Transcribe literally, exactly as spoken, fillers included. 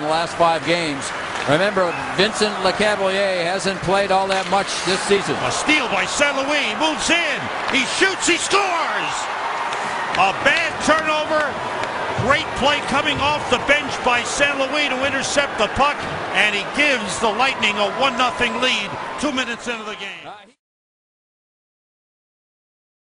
the last five games. Remember, Vincent Lecavalier hasn't played all that much this season. A steal by Saint Louis, moves in, he shoots, he scores! A bad turnover, great play coming off the bench by Saint Louis to intercept the puck, and he gives the Lightning a one nothing lead two minutes into the game. Uh,